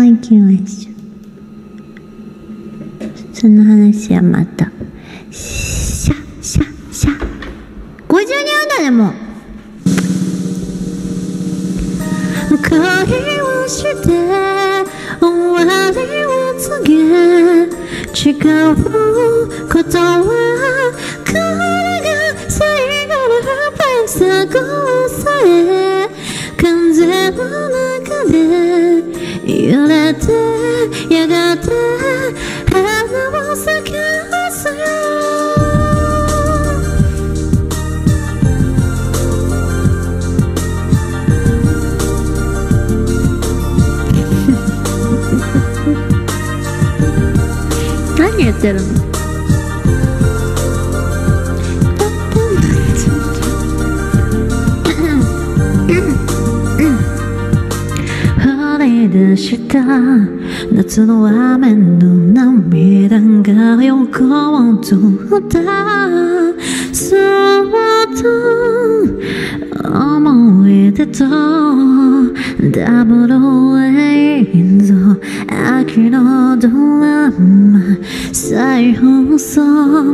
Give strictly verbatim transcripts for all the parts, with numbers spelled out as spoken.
を行きましょう。その話はまた。シャシャシャごじゅうにふんだね、もう。恋をして終わりを告げ、違うことはこれが最後の不便さこさえ風の中で揺れてやがて花を咲かすよ。何言ってるの？降り出した夏の雨の涙が横を通った。そうと思い出とダブル映像、秋のドラマ再放送。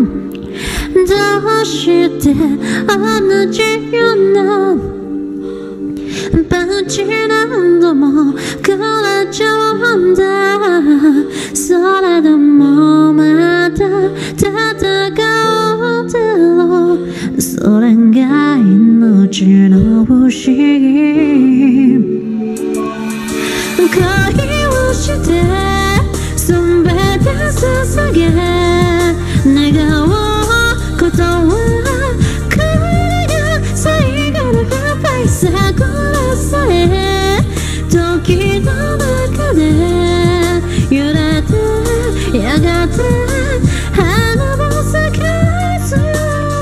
どうして同じようなパンチ何度も食らっちゃうんだ。それでもまた戦うだろう。それが命の不思議。恋をして全て捧げ願うことはこれが最後の不敗さ。これさえ時の中で揺れてやがて花を咲かすよ。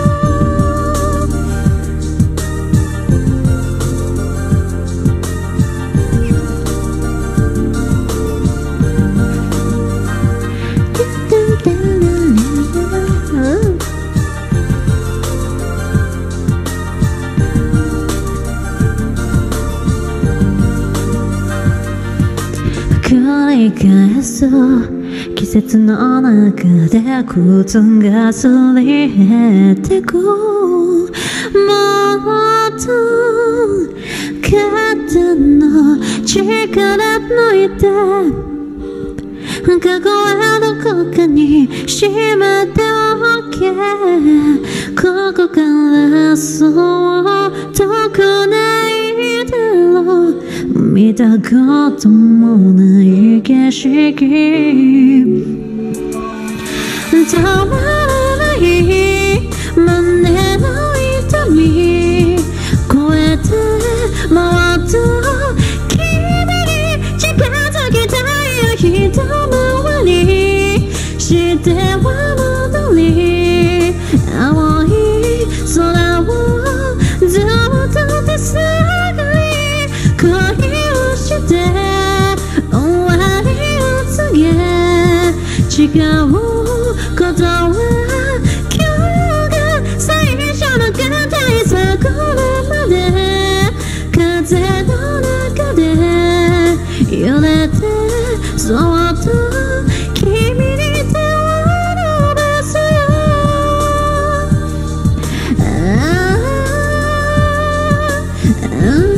繰り返す季節の中で靴がすり減ってく。もっと肩の力抜いて過去はどこかにしまっておけ。ここからそう遠くないだろう。見たこともない景色。たまらない胸の痛み超えてもっと君に近づきたい。一回りしては戻り青い空をずっと手探り。恋をして終わりを告げ違うことは今日が最初の課題さ。これまで風の中で揺れてそっと君に手を伸ばすよ。ああ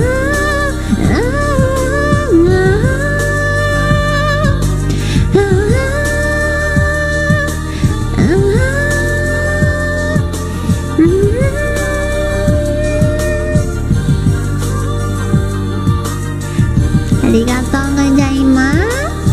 ありがとうございます。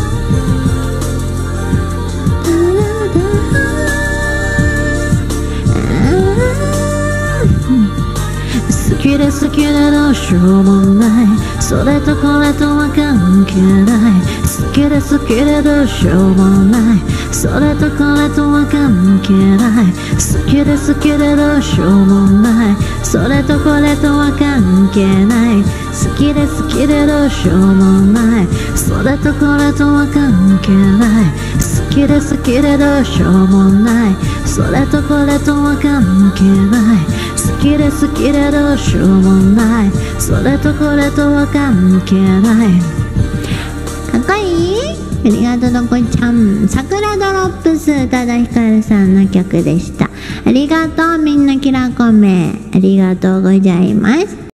好きで好きでどうしようもない。それとこれとは関係ない。好きで好きでどうしようもない。それとこれとは関係ない。好きで好きでどうしようもない。それとこれとは関係ない。好きで好きでどうしようもない。それとこれとは関係ない。好きで好きでどうしようもない。それとこれとは関係ない。好きで好きでどうしようもない。それとこれとは関係ない。かっこいい。 ありがとうどこちゃん。桜ドロップス、宇多田ヒカルさんの曲でした。ありがとうみんな、きらこめありがとうございます。